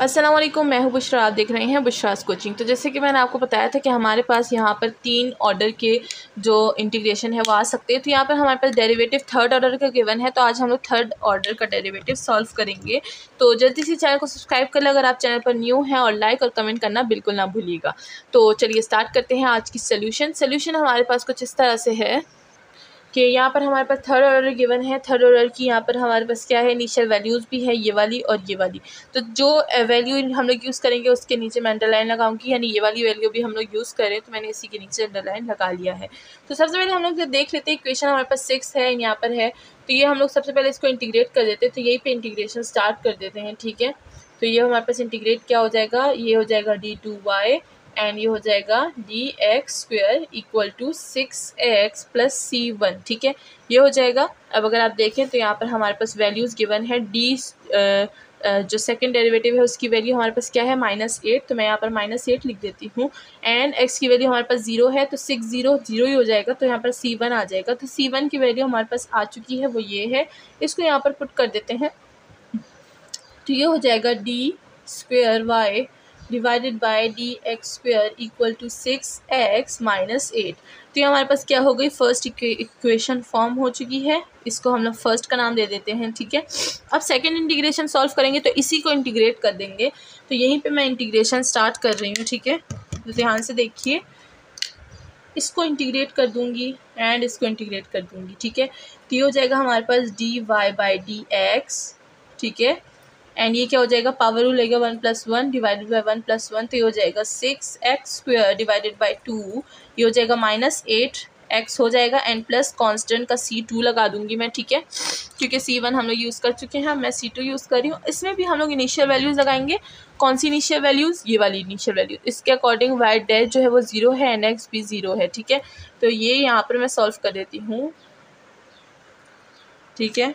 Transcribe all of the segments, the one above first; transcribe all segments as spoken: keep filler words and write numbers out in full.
अस्सलाम वालेकुम, मैं हूँ बुशरा। आप देख रहे हैं बुशरास कोचिंग। तो जैसे कि मैंने आपको बताया था कि हमारे पास यहाँ पर तीन ऑर्डर के जो इंटीग्रेशन है वो आ सकते हैं। तो यहाँ पर हमारे पास डेरिवेटिव थर्ड ऑर्डर का गिवन है, तो आज हम लोग थर्ड ऑर्डर का डेरिवेटिव सॉल्व करेंगे। तो जल्दी से चैनल को सब्सक्राइब कर लें अगर आप चैनल पर न्यू हैं, और लाइक और कमेंट करना बिल्कुल ना भूलिएगा। तो चलिए स्टार्ट करते हैं आज की सोल्यूशन। सोल्यूशन हमारे पास कुछ इस तरह से है कि यहाँ पर हमारे पास थर्ड ऑर्डर गिवन है। थर्ड ऑर्डर की यहाँ पर हमारे पास क्या है, इनिशियल वैल्यूज़ भी है, ये वाली और ये वाली। तो जो वैल्यू हम लोग यूज़ करेंगे उसके नीचे मैं अंडरलाइन लगाऊंगी, यानी ये वाली वैल्यू भी हम लोग यूज़ करें, तो मैंने इसी के नीचे अंडरलाइन लगा लिया है। तो सबसे पहले हम लोग देख लेते हैं, इक्वेशन हमारे पास सिक्स है यहाँ पर है, तो ये हम लोग सबसे पहले इसको इंटीग्रेट कर देते हैं। तो यही पे इंटीग्रेशन स्टार्ट कर देते हैं, ठीक है। तो ये हमारे पास इंटीग्रेट क्या हो जाएगा, ये हो जाएगा डी टू वाई एंड ये हो जाएगा D X square equal to six X plus C one, ठीक है, ये हो जाएगा। अब अगर आप देखें तो यहाँ पर हमारे पास वैल्यूज़ गिवन है। डी जो सेकंड डेरिवेटिव है उसकी वैल्यू हमारे पास क्या है, माइनस एट, तो मैं यहाँ पर माइनस एट लिख देती हूँ। एंड एक्स की वैल्यू हमारे पास जीरो है, तो सिक्स जीरो जीरो ही हो जाएगा, तो यहाँ पर सी वन आ जाएगा। तो सी वन की वैल्यू हमारे पास आ चुकी है, वो ये है। इसको यहाँ पर पुट कर देते हैं, तो ये हो जाएगा D square Y divided by D X square equal to six X minus eight. तो ये हमारे पास क्या हो गई, फर्स्ट इक्वेशन फॉर्म हो चुकी है। इसको हम लोग फर्स्ट का नाम दे देते हैं, ठीक है। अब सेकंड इंटीग्रेशन सॉल्व करेंगे तो इसी को इंटीग्रेट कर देंगे। तो यहीं पे मैं इंटीग्रेशन स्टार्ट कर रही हूँ, ठीक है। तो ध्यान से देखिए, इसको इंटीग्रेट कर दूंगी एंड इसको इंटीग्रेट कर दूंगी, ठीक है। तो ये हो जाएगा हमारे पास D Y by D x, ठीक है। एंड ये क्या हो जाएगा, पावर रूल लेगा one plus one divided by one plus one, तो ये हो जाएगा six X square divided by two, ये हो जाएगा माइनस एट एक्स हो जाएगा, एंड प्लस कांस्टेंट का सी टू लगा दूंगी मैं, ठीक है, क्योंकि सी वन हम लोग यूज़ कर चुके हैं, मैं सी टू यूज़ कर रही हूँ। इसमें भी हम लोग इनिशियल वैल्यूज़ लगाएंगे। कौन सी इनिशियल वैल्यूज़, ये वाली इनिशियल वैल्यू। इसके अकॉर्डिंग वाई डैश जो है वो ज़ीरो है एंड एक्स भी ज़ीरो है, ठीक है। तो ये यहाँ पर मैं सॉल्व कर देती हूँ, ठीक है।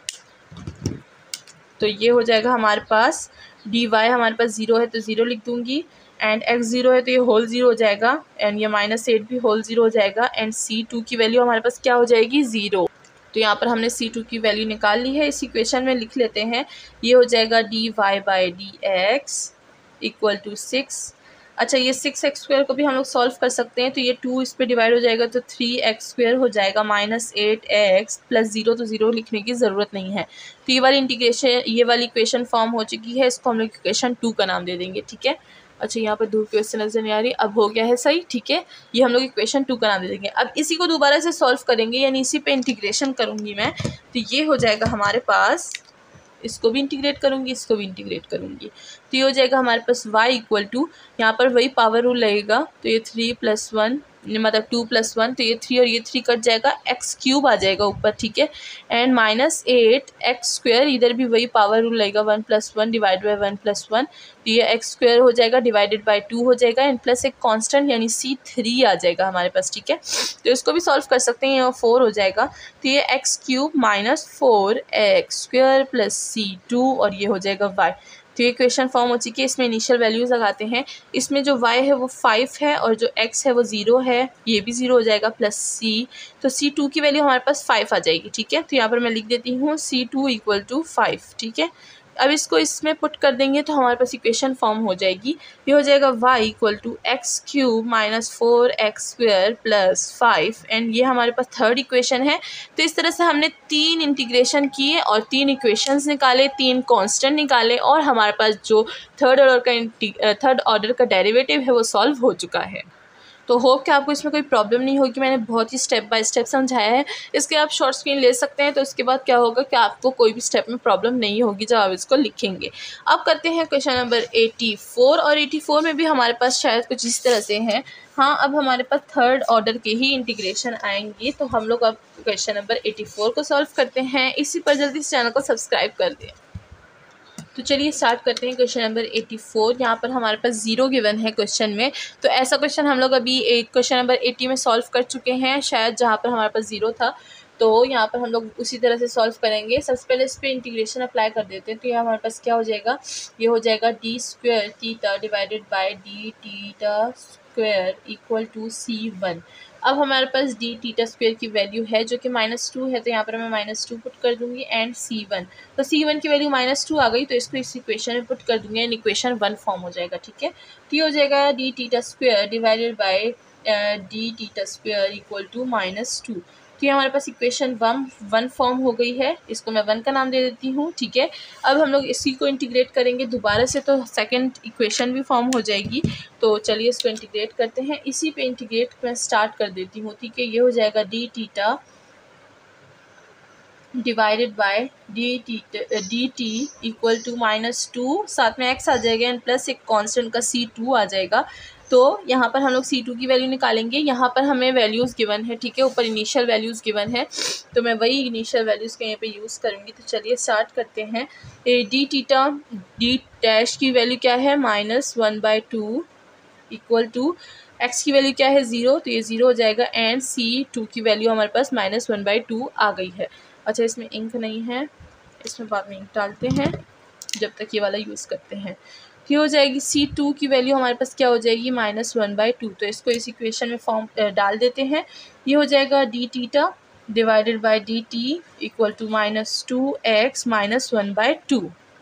तो ये हो जाएगा हमारे पास डी वाई हमारे पास ज़ीरो है तो ज़ीरो लिख दूंगी, एंड एक्स ज़ीरो है तो ये होल ज़ीरो हो जाएगा, एंड ये माइनस एट भी होल ज़ीरो हो जाएगा, एंड सी टू की वैल्यू हमारे पास क्या हो जाएगी, ज़ीरो। तो यहाँ पर हमने सी टू की वैल्यू निकाल ली है। इस इक्वेशन में लिख लेते हैं, ये हो जाएगा D Y by D X equal to six. अच्छा, ये सिक्स एक्स स्क्वेयर को भी हम लोग सॉल्व कर सकते हैं, तो ये टू इस पर डिवाइड हो जाएगा तो थ्री एक्स स्क्वेयर हो जाएगा, minus eight X plus zero, तो ज़ीरो लिखने की ज़रूरत नहीं है। तो ये वाली इंटीग्रेशन, ये वाली इक्वेशन फॉर्म हो चुकी है, इसको हम लोग इक्वेशन टू का नाम दे देंगे, ठीक है। अच्छा, यहाँ पर धूप की वजह से नजर नहीं आ रही, अब हो गया है सही, ठीक है। ये हम लोग इक्वेशन टू का नाम दे देंगे। अब इसी को दोबारा से सॉल्व करेंगे, यानी इसी पे इंटीग्रेशन करूँगी मैं। तो ये हो जाएगा हमारे पास, इसको भी इंटीग्रेट करूँगी, इसको भी इंटीग्रेट करूँगी, तो ये हो जाएगा हमारे पास y इक्वल टू, यहाँ पर वही पावर रूल लगेगा, तो ये थ्री प्लस वन मतलब टू प्लस वन, तो ये थ्री और ये थ्री कट जाएगा, एक्स क्यूब आ जाएगा ऊपर, ठीक है। And minus eight X square, इधर भी वही पावर रूल लगेगा, one plus one divide by one plus one, तो ये एक्स स्क्वेयर हो जाएगा डिवाइडेड बाई टू हो जाएगा, एंड प्लस एक कांस्टेंट यानी सी थ्री आ जाएगा हमारे पास, ठीक है। तो इसको भी सॉल्व कर सकते हैं, ये फोर हो जाएगा, तो ये X cube minus four X square plus सी टू, और ये हो जाएगा वाई। तो ये इक्वेशन फॉर्म हो चुकी है। इसमें इनिशियल वैल्यूज़ लगाते हैं। इसमें जो y है वो फाइव है और जो x है वो ज़ीरो है, ये भी ज़ीरो हो जाएगा, प्लस c, तो सी टू की वैल्यू हमारे पास फाइव आ जाएगी, ठीक है। तो यहाँ पर मैं लिख देती हूँ C two equal to five, ठीक है। अब इसको इसमें पुट कर देंगे तो हमारे पास इक्वेशन फॉर्म हो जाएगी। ये हो जाएगा y equal to x cube minus four X square plus five, and ये हमारे पास थर्ड इक्वेशन है। तो इस तरह से हमने तीन इंटीग्रेशन किए और तीन इक्वेशंस निकाले, तीन कांस्टेंट निकाले, और हमारे पास जो थर्ड ऑर्डर का थर्ड ऑर्डर का डेरिवेटिव है वो सॉल्व हो चुका है। तो होप कि आपको इसमें कोई प्रॉब्लम नहीं होगी। मैंने बहुत ही स्टेप बाय स्टेप समझाया है। इसके आप शॉर्ट स्क्रीन ले सकते हैं, तो इसके बाद क्या होगा कि आपको कोई भी स्टेप में प्रॉब्लम नहीं होगी जब आप इसको लिखेंगे। अब करते हैं क्वेश्चन नंबर एटी फोर, और एटी फोर में भी हमारे पास शायद कुछ इस तरह से हैं। हाँ, अब हमारे पास थर्ड ऑर्डर के ही इंटीग्रेशन आएंगे, तो हम लोग अब क्वेश्चन नंबर एटी फोर को सॉल्व करते हैं। इसी पर जल्दी से चैनल को सब्सक्राइब कर दें। तो चलिए स्टार्ट करते हैं क्वेश्चन नंबर एटी फोर। यहाँ पर हमारे पास जीरो गिवन है क्वेश्चन में, तो ऐसा क्वेश्चन हम लोग अभी एक क्वेश्चन नंबर एटी में सॉल्व कर चुके हैं शायद, जहाँ पर हमारे पास जीरो था। तो यहाँ पर हम लोग उसी तरह से सॉल्व करेंगे। सबसे पहले इस पर इंटीग्रेशन अप्लाई कर देते हैं। तो ये हमारे पास क्या हो जाएगा, ये हो जाएगा D square theta divided by D theta square equal to C one. अब हमारे पास डी टीटा स्क्वायर की वैल्यू है जो कि माइनस टू है, तो यहाँ पर मैं माइनस टू पुट कर दूंगी एंड सी वन, तो सी वन की वैल्यू माइनस टू आ गई, तो इसको इस इक्वेशन में पुट कर दूंगी एंड इक्वेशन वन फॉर्म हो जाएगा। ठीक है, तो ये हो जाएगा D theta square divided by D theta square equal to minus two. तो ये हमारे पास इक्वेशन वन वन फॉर्म हो गई है, इसको मैं वन का नाम दे देती हूँ। ठीक है, अब हम लोग इसी को इंटीग्रेट करेंगे दोबारा से, तो सेकंड इक्वेशन भी फॉर्म हो जाएगी। तो चलिए इसको इंटीग्रेट करते हैं, इसी पे इंटीग्रेट मैं स्टार्ट कर देती हूँ। ठीक है, ये हो जाएगा D theta divided by D T D T equal to minus two, साथ में एक्स आ जाएगा एंड प्लस एक कांस्टेंट का सी टू आ जाएगा। तो यहाँ पर हम लोग सी टू की वैल्यू निकालेंगे, यहाँ पर हमें वैल्यूज़ गिवन है। ठीक है, ऊपर इनिशियल वैल्यूज़ गिवन है, तो मैं वही इनिशियल वैल्यूज़ के यहाँ पे यूज़ करूँगी। तो चलिए स्टार्ट करते हैं। डी टीटा डी डैश की वैल्यू क्या है, minus one by two equal to x की वैल्यू क्या है, ज़ीरो, तो ये ज़ीरो हो जाएगा एंड सी टू की वैल्यू हमारे पास माइनस वन बाई टू आ गई है। अच्छा, इसमें इंक नहीं है, इसमें बाद में इंक डालते हैं जब तक ये वाला यूज़ करते हैं। ये हो जाएगी सी टू की वैल्यू हमारे पास क्या हो जाएगी, माइनस वन बाई टू, तो इसको इस इक्वेशन में फॉर्म डाल देते हैं। ये हो जाएगा D theta divided by D T equal to minus two X minus one by two.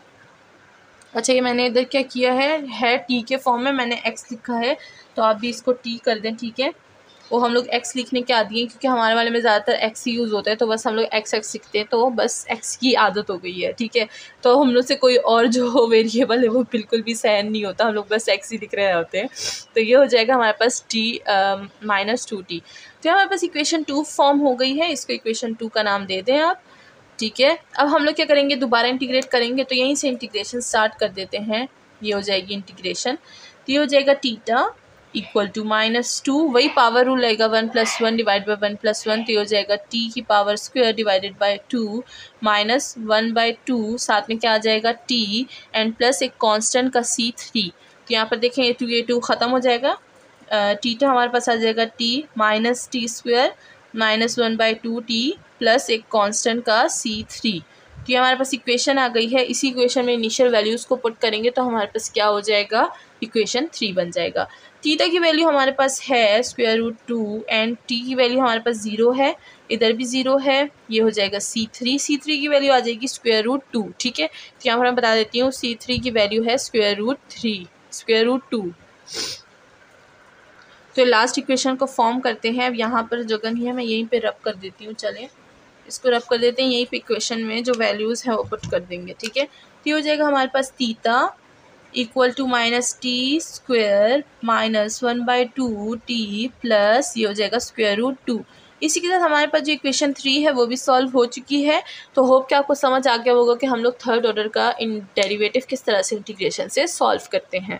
अच्छा, ये मैंने इधर क्या किया है है टी के फॉर्म में मैंने एक्स लिखा है, तो आप भी इसको टी कर दें। ठीक है, वो हम लोग एक्स लिखने के आदी हैं क्योंकि हमारे वाले में ज़्यादातर एक्स ही यूज़ होता है, तो बस हम लोग एक्स एक्स लिखते हैं, तो बस एक्स की आदत हो गई है। ठीक है, तो हम लोग से कोई और जो वेरिएबल है वो बिल्कुल भी सहन नहीं होता, हम लोग बस एक्स ही लिख रहे होते हैं। तो ये हो जाएगा हमारे पास टी माइनस टू टी। तो हमारे पास इक्वेशन टू फॉर्म हो गई है, इसको इक्वेशन टू का नाम दे दें आप। ठीक है, अब हम लोग क्या करेंगे, दोबारा इंटीग्रेट करेंगे, तो यहीं से इंटीग्रेशन स्टार्ट कर देते हैं। ये हो जाएगी इंटीग्रेशन, तो ये हो जाएगा theta equal to minus two, वही पावर रूल रहेगा, one plus one divide by one plus one, तो ये हो जाएगा टी की power square divided by two minus one by two, साथ में क्या आ जाएगा टी एंड प्लस एक कांस्टेंट का सी थ्री। तो यहाँ पर देखें, ये टू ये टू ख़त्म हो जाएगा, टीटा हमारे पास आ जाएगा T minus T square minus one by two T plus एक कांस्टेंट का सी थ्री। तो ये हमारे पास इक्वेशन आ गई है, इसी इक्वेशन में इनिशियल वैल्यूज़ को पुट करेंगे तो हमारे पास क्या हो जाएगा, इक्वेशन थ्री बन जाएगा। थीटा की वैल्यू हमारे पास है square root two and T की वैल्यू हमारे पास ज़ीरो है, इधर भी ज़ीरो है, ये हो जाएगा सी थ्री, सी थ्री की वैल्यू आ जाएगी स्क्वायर रूट टू। ठीक है, तो यहाँ पर मैं बता देती हूँ सी थ्री की वैल्यू है square root three square root two. तो लास्ट इक्वेशन को फॉर्म करते हैं। अब यहाँ पर जगह नहीं है, मैं यहीं पे रब कर देती हूँ, चलें इसको रब कर देते हैं, यहीं पे इक्वेशन में जो वैल्यूज़ हैं वो पुट कर देंगे। ठीक है, तो ये हो जाएगा हमारे पास theta equal to minus T square minus one by two T plus ये हो जाएगा स्क्वायर रूट टू। इसी के साथ हमारे पास जो इक्वेशन थ्री है वो भी सॉल्व हो चुकी है। तो होप कि आपको समझ आ गया होगा कि हम लोग थर्ड ऑर्डर का इन डेरिवेटिव किस तरह से इंटीग्रेशन से सॉल्व करते हैं।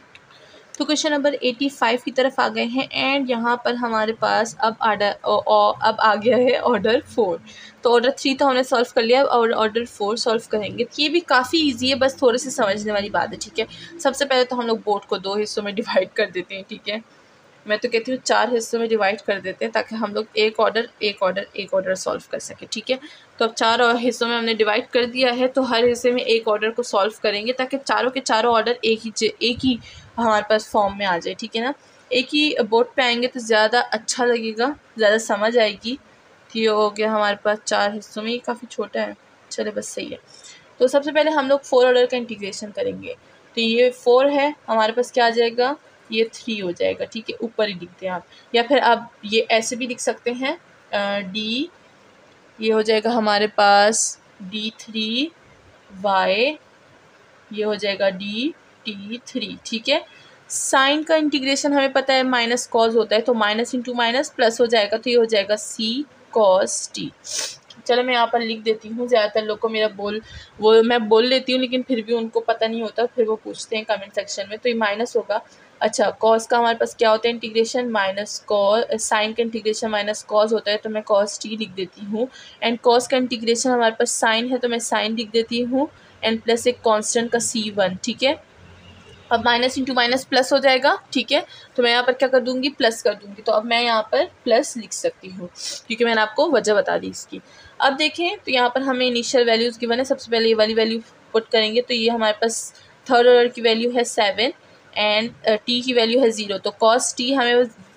तो क्वेश्चन नंबर एटी फाइव की तरफ आ गए हैं एंड यहाँ पर हमारे पास अब आर्डर अब आ गया है ऑर्डर फोर। तो ऑर्डर थ्री तो हमने सॉल्व कर लिया और ऑर्डर फोर सॉल्व करेंगे। तो ये भी काफ़ी इजी है, बस थोड़े से समझने वाली बात है। ठीक है, सबसे पहले तो हम लोग बोर्ड को दो हिस्सों में डिवाइड कर देते हैं। ठीक है, मैं तो कहती हूँ चार हिस्सों में डिवाइड कर देते हैं ताकि हम लोग एक ऑर्डर एक ऑर्डर एक ऑर्डर सॉल्व कर सकें। ठीक है, तो अब चार हिस्सों में हमने डिवाइड कर दिया है, तो हर हिस्से में एक ऑर्डर को सॉल्व करेंगे ताकि चारों के चारों ऑर्डर एक ही एक ही हमारे पास फॉर्म में आ जाए। ठीक है ना, एक ही बोर्ड पे आएंगे तो ज़्यादा अच्छा लगेगा, ज़्यादा समझ आएगी। तो ये हो गया हमारे पास चार हिस्सों में, ये काफ़ी छोटा है, चले बस सही है। तो सबसे पहले हम लोग फोर ऑर्डर का इंटीग्रेशन करेंगे। तो ये फोर है, हमारे पास क्या आ जाएगा, ये थ्री हो जाएगा। ठीक है, ऊपर ही लिखते हैं आप, या फिर आप ये ऐसे भी लिख सकते हैं, डी ये हो जाएगा हमारे पास डी थ्री वाई, ये हो जाएगा डी टी थ्री। ठीक है, साइन का इंटीग्रेशन हमें पता है माइनस कॉस होता है, तो माइनस इंटू माइनस प्लस हो जाएगा, तो ये हो जाएगा सी कॉस टी। चलो मैं यहाँ पर लिख देती हूँ, ज़्यादातर लोग को मेरा बोल वो मैं बोल लेती हूँ लेकिन फिर भी उनको पता नहीं होता, फिर वो पूछते हैं कमेंट सेक्शन में। तो ये माइनस होगा। अच्छा, कॉस का हमारे पास क्या होता है इंटीग्रेशन, माइनस कॉस, साइन का इंटीग्रेशन माइनस कॉस होता है, तो मैं कॉस टी लिख देती हूँ। एंड कॉस का इंटीग्रेशन हमारे पास साइन है, तो मैं साइन लिख देती हूँ एंड प्लस एक कांस्टेंट का सी वन। ठीक है, अब माइनस इंटू माइनस प्लस हो जाएगा। ठीक है, तो मैं यहाँ पर क्या कर दूँगी, प्लस कर दूँगी, तो अब मैं यहाँ पर प्लस लिख सकती हूँ क्योंकि मैंने आपको वजह बता दी इसकी। अब देखें तो यहाँ पर हमें इनिशियल वैल्यूज़ गिवन है, सबसे पहले ये वाली वैल्यू पुट करेंगे, तो ये हमारे पास थर्ड ऑर्डर की वैल्यू है सेवन एंड टी की वैल्यू है ज़ीरो। तो कॉस टी हमें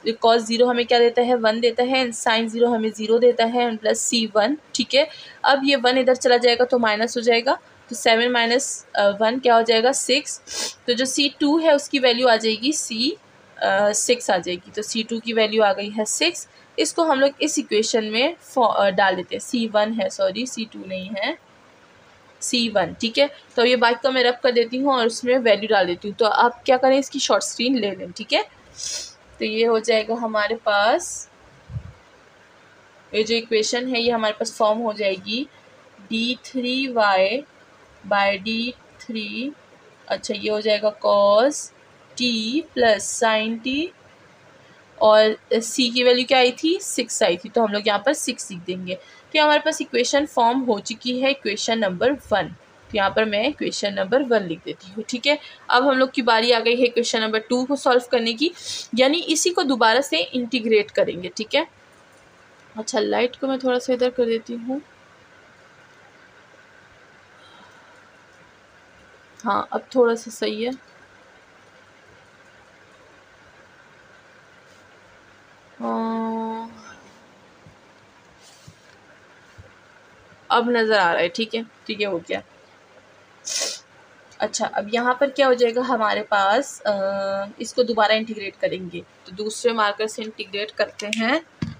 कॉस ज़ीरो हमें क्या देता है, वन देता है, एंड साइन ज़ीरो हमें ज़ीरो देता है, एंड प्लस सी वन। ठीक है, अब ये वन इधर चला जाएगा तो माइनस हो जाएगा, तो सेवन माइनस वन क्या हो जाएगा, सिक्स। तो जो सी टू है उसकी वैल्यू आ जाएगी सी सिक्स आ जाएगी, तो सी टू की वैल्यू आ गई है सिक्स। इसको हम लोग इस इक्वेशन में डाल देते हैं, सी वन है, सॉरी सी टू नहीं है, सी वन। ठीक है, तो ये बाइक को मैं रब कर देती हूँ और उसमें वैल्यू डाल देती हूँ। तो आप क्या करें, इसकी शॉर्ट स्क्रीन ले लें। ठीक है, तो ये हो जाएगा हमारे पास, ये जो इक्वेशन है ये हमारे पास फॉर्म हो जाएगी D three Y by D three, अच्छा ये हो जाएगा cos T plus sine T, और c की वैल्यू क्या आई थी, सिक्स आई थी, तो हम लोग यहाँ पर सिक्स लिख देंगे। तो हमारे पास इक्वेशन फॉर्म हो चुकी है, इक्वेशन नंबर वन। तो यहाँ पर मैं इक्वेशन नंबर वन लिख देती हूँ। ठीक है, अब हम लोग की बारी आ गई है इक्वेशन नंबर टू को सॉल्व करने की, यानी इसी को दोबारा से इंटीग्रेट करेंगे। ठीक है, अच्छा लाइट को मैं थोड़ा सा इधर कर देती हूँ, हाँ अब थोड़ा सा सही है। हाँ अब नज़र आ रहा है। ठीक है, ठीक है, हो गया। अच्छा, अब यहाँ पर क्या हो जाएगा हमारे पास, आ, इसको दोबारा इंटीग्रेट करेंगे, तो दूसरे मार्कर से इंटीग्रेट करते हैं।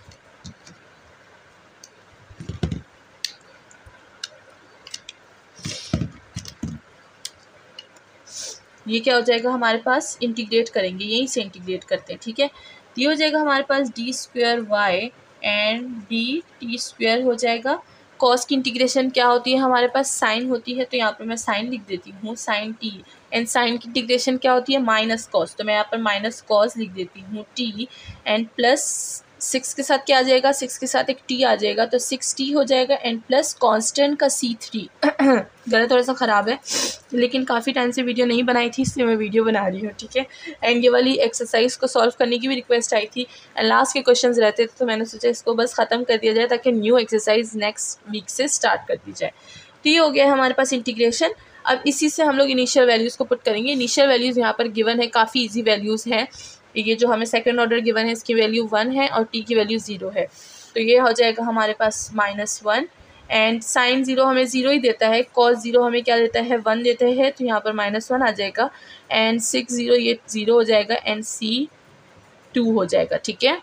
ये क्या हो जाएगा हमारे पास, इंटीग्रेट करेंगे, यहीं से इंटीग्रेट करते हैं। ठीक है, तो ये हो जाएगा हमारे पास D square Y and D T square हो जाएगा। कॉस की इंटीग्रेशन क्या होती है हमारे पास, साइन होती है, तो यहाँ पर मैं साइन लिख देती हूँ, साइन टी। एंड साइन की इंटीग्रेशन क्या होती है, माइनस कॉस, तो मैं यहाँ पर माइनस कॉस लिख देती हूँ टी, एंड प्लस सिक्स के साथ क्या आ जाएगा, सिक्स के साथ एक टी आ जाएगा, तो सिक्स टी हो जाएगा, एंड प्लस कांस्टेंट का सी थ्री। गला थोड़ा सा ख़राब है, लेकिन काफ़ी टाइम से वीडियो नहीं बनाई थी, इसलिए मैं वीडियो बना रही हूँ। ठीक है, एंड ये वाली एक्सरसाइज को सॉल्व करने की भी रिक्वेस्ट आई थी, एंड लास्ट के क्वेश्चंस रहते थे, तो मैंने सोचा इसको बस ख़त्म कर दिया जाए ताकि न्यू एक्सरसाइज नेक्स्ट वीक से स्टार्ट कर दी जाए। तो ये हो गया हमारे पास इंटीग्रेशन। अब इसी से हम लोग इनिशियल वैल्यूज़ को पुट करेंगे। इनिशियल वैल्यूज़ यहाँ पर गिवन है, काफ़ी ईजी वैल्यूज़ हैं। ये जो हमें सेकेंड ऑर्डर गिवन है इसकी वैल्यू वन है और टी की वैल्यू ज़ीरो है, तो ये हो जाएगा हमारे पास minus one, and sine zero हमें ज़ीरो ही देता है, कॉस ज़ीरो हमें क्या देता है, वन देता है, तो यहाँ पर माइनस वन आ जाएगा, एंड सिक्स ज़ीरो ये ज़ीरो हो जाएगा, एंड सी टू हो जाएगा। ठीक है,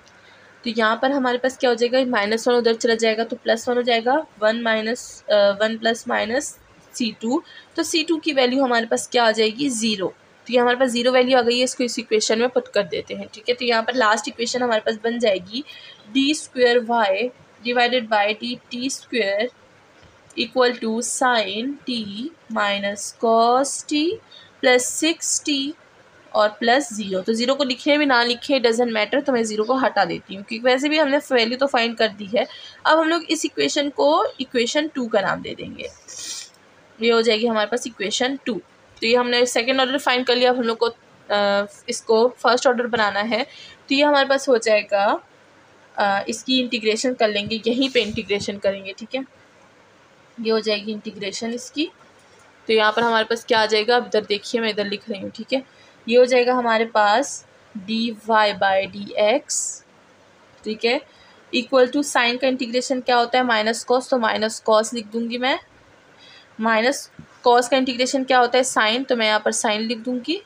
तो यहाँ पर हमारे पास क्या हो जाएगा, माइनस वन उधर चला जाएगा तो प्लस वन हो जाएगा, one minus one plus minus C two, तो सी टू की वैल्यू हमारे पास क्या आ जाएगी, ज़ीरो। तो ये हमारे पास जीरो वैल्यू आ गई है, इसको इस इक्वेशन में पुट कर देते हैं। ठीक है, तो यहाँ पर लास्ट इक्वेशन हमारे पास बन जाएगी D square Y divided by D T square equal to sine T minus cos T plus six T और प्लस ज़ीरो। तो ज़ीरो को लिखे भी ना लिखे डजेंट मैटर, तो मैं ज़ीरो को हटा देती हूँ क्योंकि वैसे भी हमने वैल्यू तो फाइंड कर दी है। अब हम लोग इस इक्वेशन को इक्वेशन टू का नाम दे देंगे, ये हो जाएगी हमारे पास इक्वेशन टू। तो ये हमने सेकेंड ऑर्डर फाइंड कर लिया, अब हम लोग को आ, इसको फर्स्ट ऑर्डर बनाना है, तो ये हमारे पास हो जाएगा, आ, इसकी इंटीग्रेशन कर लेंगे, यहीं पे इंटीग्रेशन करेंगे। ठीक है, ये हो जाएगी इंटीग्रेशन इसकी। तो यहाँ पर हमारे पास क्या आ जाएगा, अब इधर देखिए मैं इधर लिख रही हूँ। ठीक है, ये हो जाएगा हमारे पास D Y by D x, ठीक है, इक्वल टू साइन का इंटीग्रेशन क्या होता है, माइनस कॉस, तो माइनस कॉस लिख दूँगी मैं, माइनस कॉस का इंटीग्रेशन क्या होता है, साइन, तो मैं यहाँ पर साइन लिख दूँगी,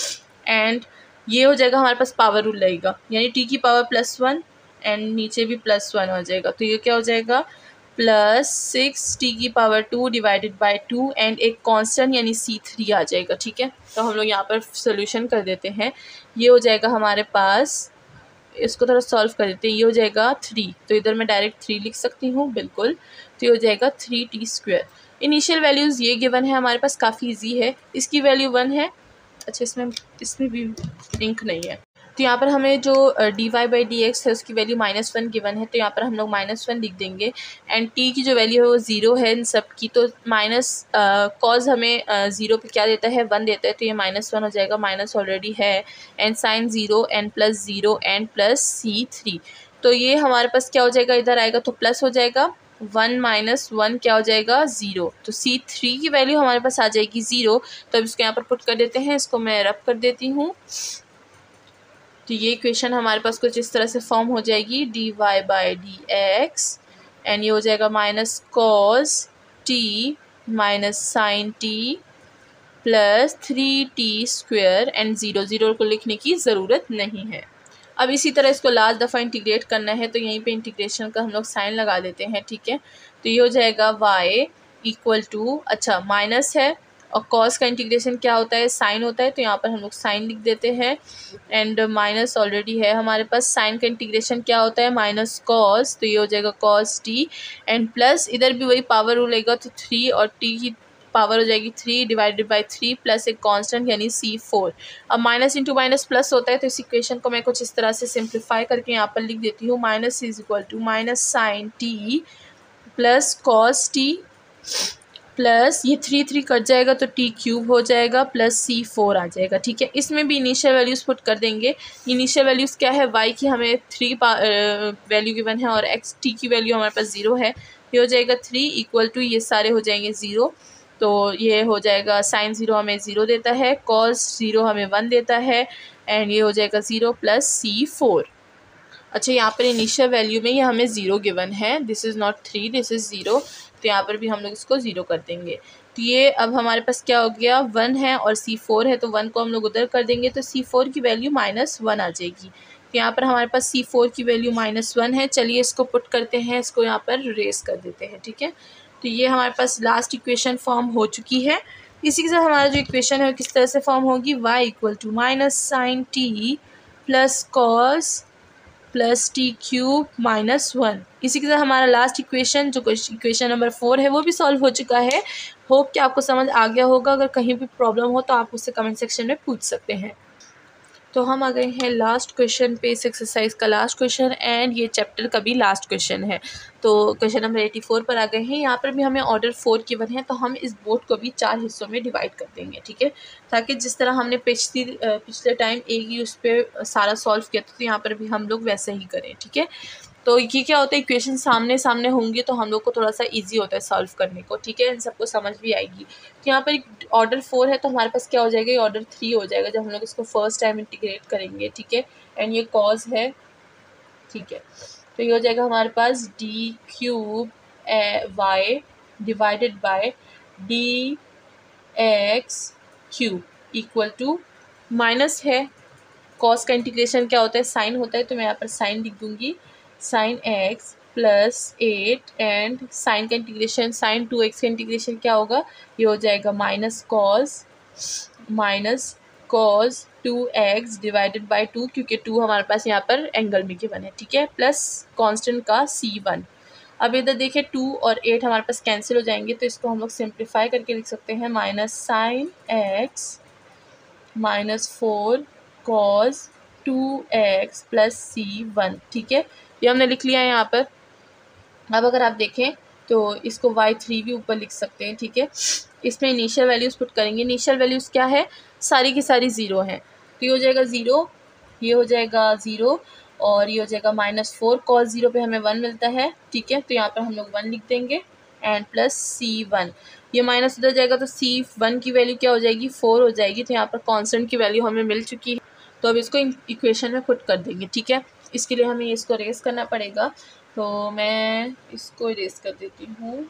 एंड ये हो जाएगा हमारे पास पावर रूल लगेगा, यानी टी की पावर प्लस वन एंड नीचे भी प्लस वन हो जाएगा, तो ये क्या हो जाएगा, प्लस सिक्स टी की power two divided by two, and एक कांस्टेंट यानी सी थ्री आ जाएगा। ठीक है, तो हम लोग यहाँ पर सोल्यूशन कर देते हैं, ये हो जाएगा हमारे पास, इसको थोड़ा सॉल्व कर देते हैं, ये हो जाएगा थ्री, तो इधर मैं डायरेक्ट थ्री लिख सकती हूँ बिल्कुल, तो ये हो जाएगा three t square. Initial values ये गिवन है हमारे पास, काफ़ी इजी है, इसकी वैल्यू वन है। अच्छा, इसमें इसमें भी लिंक नहीं है, तो यहाँ पर हमें जो d Y by D x है उसकी वैल्यू माइनस वन गिवन है, तो यहाँ पर हम लोग माइनस वन लिख देंगे, एंड टी की जो वैल्यू है वो ज़ीरो है इन सब की, तो माइनस कॉज हमें ज़ीरो पे क्या देता है, वन देता है, तो ये माइनस वन हो जाएगा, माइनस ऑलरेडी है, and sine zero and plus zero and plus c three, तो ये हमारे पास क्या हो जाएगा, इधर आएगा तो प्लस हो जाएगा, वन माइनस वन क्या हो जाएगा, ज़ीरो, तो सी थ्री की वैल्यू हमारे पास आ जाएगी ज़ीरो। तो अब इसको यहाँ पर पुट कर देते हैं, इसको मैं रब कर देती हूँ, तो ये इक्वेशन हमारे पास कुछ इस तरह से फॉर्म हो जाएगी, d Y by D x and ये हो जाएगा minus cos t minus sine t plus three t square and zero zero को लिखने की ज़रूरत नहीं है। अब इसी तरह इसको लास्ट दफ़ा इंटीग्रेट करना है तो यहीं पे इंटीग्रेशन का हम लोग साइन लगा देते हैं, ठीक है। तो ये हो जाएगा y इक्वल टू, अच्छा माइनस है और कॉस का इंटीग्रेशन क्या होता है, साइन होता है, तो यहाँ पर हम लोग साइन लिख देते हैं एंड माइनस ऑलरेडी है हमारे पास। साइन का इंटीग्रेशन क्या होता है, माइनस कॉस, तो ये हो जाएगा कॉस टी एंड प्लस इधर भी वही पावर रूल लेगा तो थ्री और टी की पावर हो जाएगी three divided by three plus एक कांस्टेंट यानी सी फोर। अब माइनस इंटू माइनस प्लस होता है तो इस इक्वेशन को मैं कुछ इस तरह से सिंप्लीफाई करके यहाँ पर लिख देती हूँ, minus is equal to minus sine t plus cos T plus ये थ्री थ्री कट जाएगा तो टी क्यूब हो जाएगा प्लस सी फोर आ जाएगा, ठीक है। इसमें भी इनिशियल वैल्यूज़ पुट कर देंगे। इनिशियल वैल्यूज़ क्या है, वाई की हमें थ्री वैल्यू गिवन है और एक्स टी की वैल्यू हमारे पास ज़ीरो है। ये हो जाएगा थ्री इक्वल टू ये सारे हो जाएंगे ज़ीरो, तो ये हो जाएगा साइन ज़ीरो हमें ज़ीरो देता है, कॉस ज़ीरो हमें वन देता है एंड ये हो जाएगा ज़ीरो प्लस सी फोर। अच्छा यहाँ पर इनिशियल वैल्यू में ये हमें ज़ीरो गिवन है, this is not three this is zero, तो यहाँ पर भी हम लोग इसको ज़ीरो कर देंगे। तो ये अब हमारे पास क्या हो गया, वन है और सी फोर है, तो वन को हम लोग उधर कर देंगे तो सी फोर की वैल्यू माइनस वन आ जाएगी। तो यहाँ पर हमारे पास सी फोर की वैल्यू माइनस वन है। चलिए इसको पुट करते हैं, इसको यहाँ पर रेस कर देते हैं, ठीक है। तो ये हमारे पास लास्ट इक्वेशन फॉर्म हो चुकी है। इसी के साथ हमारा जो इक्वेशन है किस तरह से फॉर्म होगी, y equal to minus sine t plus cos plus t cube minus one. इसी के साथ हमारा लास्ट इक्वेशन जो इक्वेशन नंबर फोर है वो भी सॉल्व हो चुका है। होप कि आपको समझ आ गया होगा। अगर कहीं भी प्रॉब्लम हो तो आप उससे कमेंट सेक्शन में पूछ सकते हैं। तो हम आ गए हैं लास्ट क्वेश्चन पे, इस एक्सरसाइज का लास्ट क्वेश्चन एंड ये चैप्टर का भी लास्ट क्वेश्चन है। तो क्वेश्चन नंबर एटी फोर पर आ गए हैं। यहाँ पर भी हमें ऑर्डर फोर गिवन है, तो हम इस बोर्ड को भी चार हिस्सों में डिवाइड कर देंगे, ठीक है, ताकि जिस तरह हमने पिछली पिछले टाइम एक ही उस पर सारा सॉल्व किया था तो यहाँ पर भी हम लोग वैसे ही करें, ठीक है। तो ये क्या होता है, इक्वेशन सामने सामने होंगे तो हम लोग को थोड़ा सा इजी होता है सॉल्व करने को, ठीक है, इन सबको समझ भी आएगी। तो यहाँ पर ऑर्डर फोर है तो हमारे पास क्या हो जाएगा, ये ऑर्डर थ्री हो जाएगा जब हम लोग इसको फर्स्ट टाइम इंटीग्रेट करेंगे, ठीक है। एंड ये कॉज है, ठीक है। तो ये हो जाएगा हमारे पास d cube y divided by D x cube equal to minus है, कॉस का इंटीग्रेशन क्या होता है, साइन होता है, तो मैं यहाँ पर साइन लिख दूँगी, sine x plus eight and sine का इंटीग्रेशन साइन टू एक्स का इंटीग्रेशन क्या होगा, ये हो जाएगा minus cos minus cos two x divided by two, क्योंकि टू हमारे पास यहाँ पर एंगल में गिवन है, ठीक है, प्लस कांस्टेंट का सी वन। अब इधर देखिए टू और एट हमारे पास कैंसिल हो जाएंगे तो इसको हम लोग सिंप्लीफाई करके लिख सकते हैं, minus sine x minus four cos two x plus सी वन, ठीक है, ये हमने लिख लिया है यहाँ पर। अब अगर आप देखें तो इसको वाई थ्री भी ऊपर लिख सकते हैं, ठीक है। इसमें इनिशियल वैल्यूज़ पुट करेंगे, इनिशियल वैल्यूज़ क्या है, सारी की सारी ज़ीरो हैं, तो ये हो जाएगा ज़ीरो, ये हो जाएगा ज़ीरो और ये हो जाएगा माइनस फोर, कॉस ज़ीरो पे हमें वन मिलता है, ठीक है, तो यहाँ पर हम लोग वन लिख देंगे एंड प्लस सी वन, ये माइनस उधर जाएगा तो सी वन की वैल्यू क्या हो जाएगी, फोर हो जाएगी, तो यहाँ पर कांस्टेंट की वैल्यू हमें मिल चुकी है। तो अब इसको इक्वेशन में पुट कर देंगे, ठीक है। इसके लिए हमें इसको रेस करना पड़ेगा, तो मैं इसको रेस कर देती हूँ,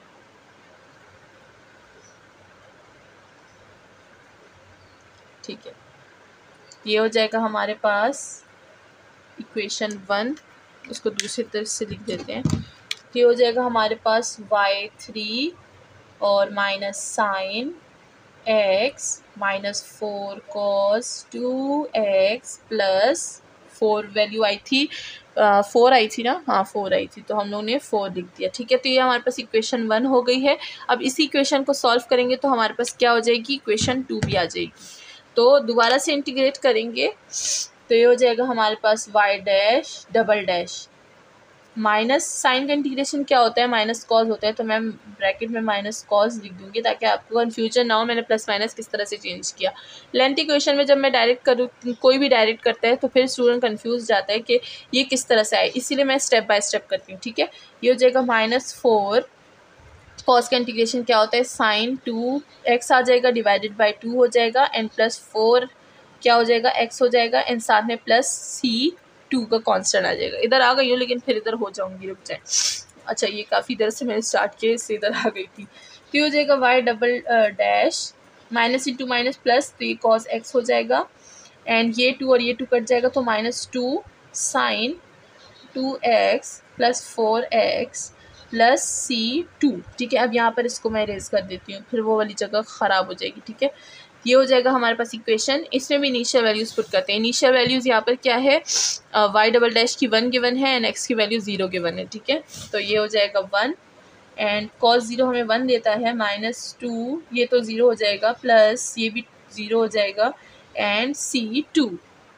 ठीक है। ये हो जाएगा हमारे पास इक्वेशन वन, उसको दूसरी तरफ से लिख देते हैं। ये हो जाएगा हमारे पास वाई थ्री और minus sine x minus four cos two x plus four value आई थी, फोर आई थी ना, हाँ फोर आई थी, तो हम लोगों ने फोर लिख दिया, ठीक है। तो ये हमारे पास इक्वेशन वन हो गई है। अब इसी इक्वेशन को सॉल्व करेंगे तो हमारे पास क्या हो जाएगी, इक्वेशन टू भी आ जाएगी। तो दोबारा से इंटीग्रेट करेंगे तो ये हो जाएगा हमारे पास y dash double dash minus sine का इंटीग्रेशन क्या होता है, माइनस कॉस होता है, तो मैं ब्रैकेट में माइनस कॉस लिख दूंगी ताकि आपको कन्फ्यूजन ना हो मैंने प्लस माइनस किस तरह से चेंज किया। लेंथ इक्वेशन में जब मैं डायरेक्ट करूँ, कोई भी डायरेक्ट करता है तो फिर स्टूडेंट कंफ्यूज जाता है कि ये किस तरह से आए, इसीलिए मैं स्टेप बाय स्टेप करती हूँ, ठीक है। ये हो जाएगा माइनस फोर, कॉस का इंटीग्रेशन क्या होता है, साइन टू एक्स आ जाएगा डिवाइडेड बाई टू हो जाएगा एंड प्लस फोर क्या हो जाएगा, एक्स हो जाएगा एंड साथ में प्लस सी टू का कांस्टेंट आ जाएगा। इधर आ गई हूँ लेकिन फिर इधर हो जाऊंगी, रुक जाए। अच्छा ये काफ़ी देर से मैंने स्टार्ट किया, इससे इधर आ गई थी। तो ये हो जाएगा y double dash minus into minus plus, तो ये कॉस एक्स हो जाएगा एंड ये टू और ये टू कट जाएगा तो minus two sine two x plus four x plus सी टू। ठीक है, अब यहाँ पर इसको मैं इरेज कर देती हूँ, फिर वो वाली जगह ख़राब हो जाएगी। ठीक है, ये हो जाएगा हमारे पास इक्वेशन। इसमें भी इनिशियल वैल्यूज़ पुट करते हैं। इनिशियल वैल्यूज़ यहाँ पर क्या है, वाई डबल डैश की वन गिवन है एंड एक्स की वैल्यू ज़ीरो गिवन है। ठीक है, तो ये हो जाएगा वन एंड कॉस ज़ीरो हमें वन देता है, माइनस टू ये तो ज़ीरो हो जाएगा प्लस ये भी ज़ीरो हो जाएगा एंड सी टू।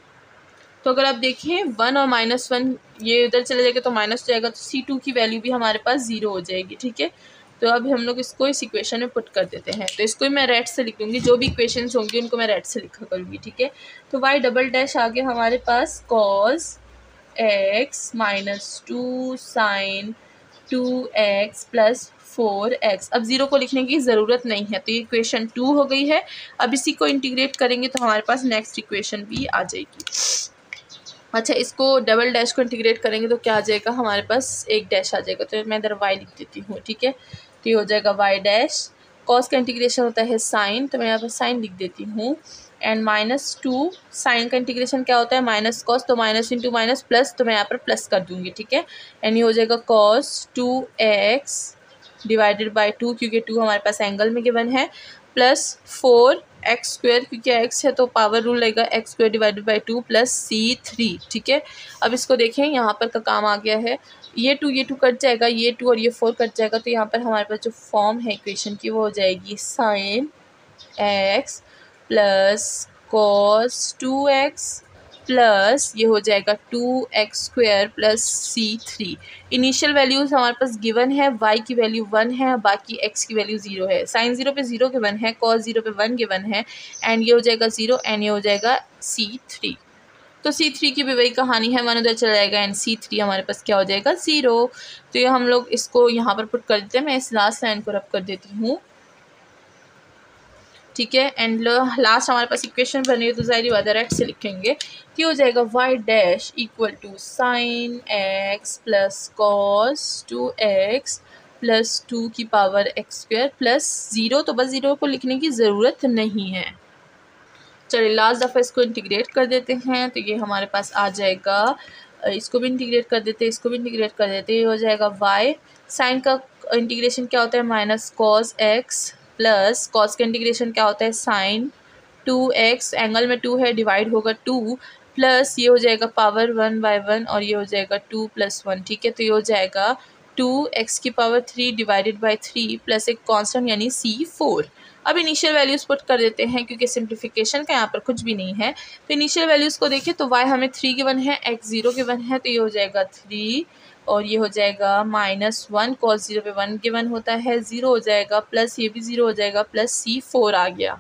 तो अगर आप देखें वन और माइनस वन ये इधर चले जाएगा तो माइनस हो जाएगा, तो सी टू की वैल्यू भी हमारे पास ज़ीरो हो जाएगी। ठीक है, तो अब हम लोग इसको इस इक्वेशन में पुट कर देते हैं। तो इसको मैं रेड से लिख दूँगी, जो भी इक्वेशंस होंगी उनको मैं रेड से लिखा करूँगी। ठीक है, तो वाई डबल डैश आ गया हमारे पास cos x minus two sine two x plus four x. अब ज़ीरो को लिखने की ज़रूरत नहीं है, तो ये इक्वेशन टू हो गई है। अब इसी को इंटीग्रेट करेंगे तो हमारे पास नेक्स्ट इक्वेशन भी आ जाएगी। अच्छा, इसको डबल डैश को इंटीग्रेट करेंगे तो क्या आ जाएगा, हमारे पास एक डैश आ जाएगा, तो मैं इधर वाई लिख देती हूँ। ठीक है, तो ये हो जाएगा वाई डैश, कॉस का इंटीग्रेशन होता है साइन, तो मैं यहाँ पर साइन लिख देती हूँ एंड माइनस टू साइन का इंटीग्रेशन क्या होता है, माइनस कॉस, तो माइनस इंटू माइनस प्लस, तो मैं यहाँ पर प्लस कर दूँगी। ठीक है, एंड ये हो जाएगा cos two x divided by two, क्योंकि टू हमारे पास एंगल में गिवन है, प्लस फोर एक्स स्क्वायर, क्योंकि एक्स है तो पावर रूल लगेगा, x square divided by two plus c three. ठीक है, अब इसको देखें यहाँ पर का काम आ गया है, ये टू ये टू कट जाएगा, ये टू और ये फोर कट जाएगा, तो यहाँ पर हमारे पास जो फॉर्म है इक्वेशन की वो हो जाएगी sine x plus cos two x plus ये हो जाएगा two x square plus c three. Initial values हमारे पास गिवन है, y की वैल्यू वन है, बाकी x की वैल्यू ज़ीरो है। साइन ज़ीरो पे ज़ीरो गिवन है, कॉस ज़ीरो पे वन गिवन है एंड ये हो जाएगा ज़ीरो एंड ये हो जाएगा सी थ्री। तो सी थ्री की भी वही कहानी है, वन उधर चला जाएगा एंड सी थ्री हमारे पास क्या हो जाएगा, ज़ीरो। तो ये हम लोग इसको यहाँ पर पुट कर देते हैं। मैं इस लास्ट लाइन को रब कर देती हूँ। ठीक है, एंड लास्ट हमारे पास इक्वेशन बनी है तो ज़ाहिर बात है रेड से लिखेंगे, कि हो जाएगा y dash equal to sine x plus cos two x plus two की power x square plus zero. तो बस ज़ीरो को लिखने की ज़रूरत नहीं है। चलिए लास्ट दफ़ा इसको इंटीग्रेट कर देते हैं, तो ये हमारे पास आ जाएगा, इसको भी इंटीग्रेट कर देते हैं, इसको भी इंटीग्रेट कर देते हैं, ये हो जाएगा वाई, साइन का इंटीग्रेशन क्या होता है, minus cos x plus cos का इंटीग्रेशन क्या होता है, साइन टू एक्स, एंगल में टू है, डिवाइड होगा टू प्लस ये हो जाएगा पावर वन बाय वन और ये हो जाएगा टू प्लस वन। ठीक है, तो ये हो जाएगा टू एक्स की power three divided by three plus एक कांस्टेंट यानी सी फोर। अब इनिशियल वैल्यूज़ पुट कर देते हैं क्योंकि सिंप्लीफिकेशन का यहाँ पर कुछ भी नहीं है। तो इनिशियल वैल्यूज़ को देखिए तो वाई हमें थ्री गिवन है, एक्स ज़ीरो गिवन है, तो ये हो जाएगा थ्री और ये हो जाएगा माइनस वन, कॉस ज़ीरो पे वन गिवन होता है, ज़ीरो हो जाएगा प्लस ये भी ज़ीरो हो जाएगा प्लस सी फोर आ गया।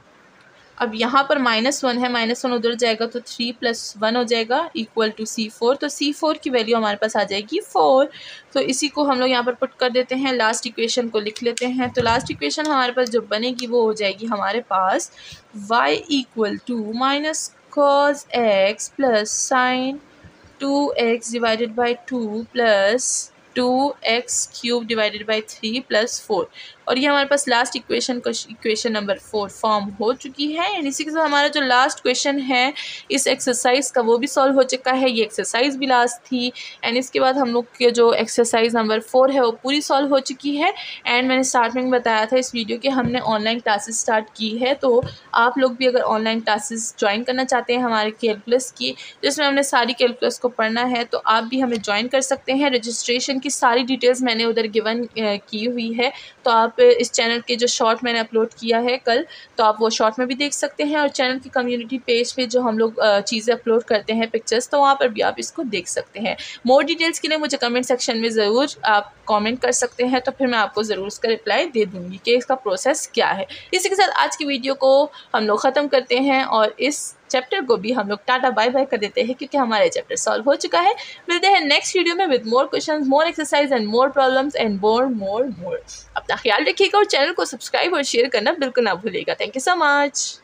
अब यहाँ पर माइनस वन है, माइनस वन उधर जाएगा तो थ्री प्लस वन हो जाएगा इक्वल टू सी फोर। तो सी फोर की वैल्यू हमारे पास आ जाएगी फोर। तो इसी को हम लोग यहाँ पर पुट कर देते हैं, लास्ट इक्वेशन को लिख लेते हैं। तो लास्ट इक्वेशन हमारे पास जो बनेगी वो हो जाएगी हमारे पास y equal to minus cos x plus sine two x divided by two plus two x cube divided by three plus four. और ये हमारे पास लास्ट इक्वेशन का इक्वेशन नंबर फोर फॉर्म हो चुकी है। एंड इसी के साथ हमारा जो लास्ट क्वेश्चन है इस एक्सरसाइज का वो भी सॉल्व हो चुका है। ये एक्सरसाइज भी लास्ट थी एंड इसके बाद हम लोग के जो एक्सरसाइज नंबर फोर है वो पूरी सॉल्व हो चुकी है। एंड मैंने स्टार्टिंग में बताया था इस वीडियो के हमने ऑनलाइन क्लासेस स्टार्ट की है, तो आप लोग भी अगर ऑनलाइन क्लासेस ज्वाइन करना चाहते हैं हमारे कैलकुलस की, जिसमें हमने सारी कैलकुलस को पढ़ना है, तो आप भी हमें ज्वाइन कर सकते हैं। रजिस्ट्रेशन की सारी डिटेल्स मैंने उधर गिवन की हुई है, तो आप इस चैनल के जो शॉर्ट मैंने अपलोड किया है कल, तो आप वो शॉर्ट में भी देख सकते हैं। और चैनल की कम्युनिटी पेज पे जो हम लोग चीज़ें अपलोड करते हैं पिक्चर्स, तो वहाँ पर भी आप इसको देख सकते हैं। मोर डिटेल्स के लिए मुझे कमेंट सेक्शन में ज़रूर आप कमेंट कर सकते हैं, तो फिर मैं आपको ज़रूर उसका रिप्लाई दे दूँगी कि इसका प्रोसेस क्या है। इसी के साथ आज की वीडियो को हम लोग ख़त्म करते हैं और इस चैप्टर को भी हम लोग टाटा बाय बाय कर देते हैं क्योंकि हमारे चैप्टर सॉल्व हो चुका है। मिलते हैं नेक्स्ट वीडियो में with more questions, more exercise and more problems and more more more. अपना ख्याल रखिएगा और चैनल को सब्सक्राइब और शेयर करना बिल्कुल ना भूलिएगा। Thank you so much.